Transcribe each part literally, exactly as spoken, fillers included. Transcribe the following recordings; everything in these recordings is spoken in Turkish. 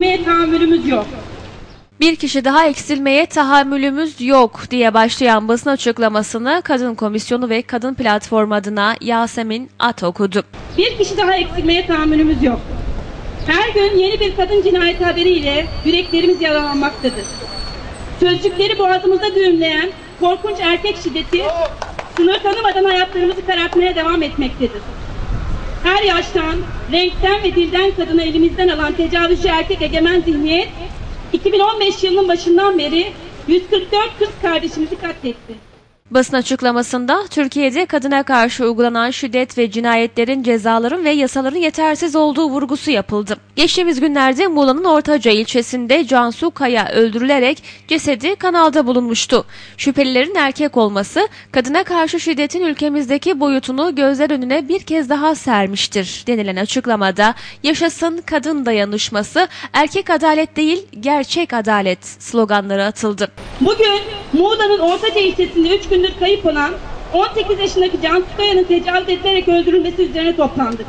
tahammülümüz yok. Bir kişi daha eksilmeye tahammülümüz yok diye başlayan basın açıklamasını Kadın Komisyonu ve Kadın Platformu adına Yasemin At okudu. Bir kişi daha eksilmeye tahammülümüz yok. Her gün yeni bir kadın cinayeti haberiyle yüreklerimiz yaralanmaktadır. Sözcükleri boğazımızda düğümleyen korkunç erkek şiddeti sınır tanımadan hayatlarımızı karartmaya devam etmektedir. Her yaştan, renkten ve dilden kadını elimizden alan tecavüzcü erkek egemen zihniyet iki bin on beş yılının başından beri yüz kırk dört kız kardeşimizi katletti. Basın açıklamasında Türkiye'de kadına karşı uygulanan şiddet ve cinayetlerin cezaların ve yasaların yetersiz olduğu vurgusu yapıldı. Geçtiğimiz günlerde Muğla'nın Ortaca ilçesinde Cansu Kaya öldürülerek cesedi kanalda bulunmuştu. Şüphelilerin erkek olması kadına karşı şiddetin ülkemizdeki boyutunu gözler önüne bir kez daha sermiştir denilen açıklamada yaşasın kadın dayanışması, erkek adalet değil gerçek adalet sloganları atıldı. Bugün Muğla'nın Ortaca ilçesinde üç gündür kayıp olan on sekiz yaşındaki Cansu Kaya'nın tecavüz edilerek öldürülmesi üzerine toplandık.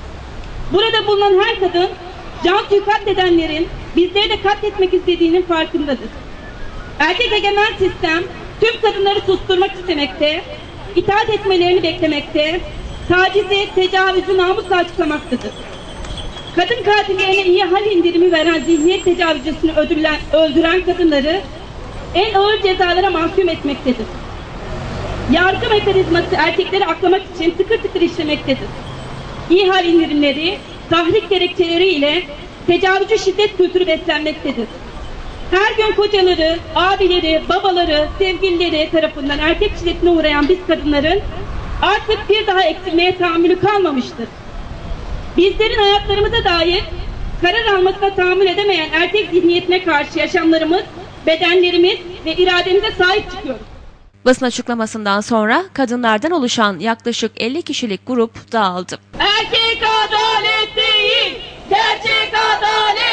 Burada bulunan her kadın Cansu'yu katledenlerin bizleri de katletmek istediğinin farkındadır. Erkek egemen sistem tüm kadınları susturmak istemekte, itaat etmelerini beklemekte, tacizi, tecavüzü namusla açıklamaktadır. Kadın katillerine iyi hal indirimi veren zihniyet tecavüzcüsünü öldüren kadınları en ağır cezalara mahkum etmektedir. Yargı mekanizması erkekleri aklamak için tıkır tıkır işlemektedir. İhal indirimleri, tahrik gerekçeleri ile tecavüzcü şiddet kültürü beslenmektedir. Her gün kocaları, abileri, babaları, sevgilileri tarafından erkek şiddetine uğrayan biz kadınların artık bir daha eksilmeye tahammülü kalmamıştır. Bizlerin hayatlarımıza dair karar almasına tahammül edemeyen erkek zihniyetine karşı yaşamlarımız, bedenlerimiz ve irademize sahip çıkıyoruz. Basın açıklamasından sonra kadınlardan oluşan yaklaşık elli kişilik grup dağıldı. Erkek adalet değil, gerçek adalet.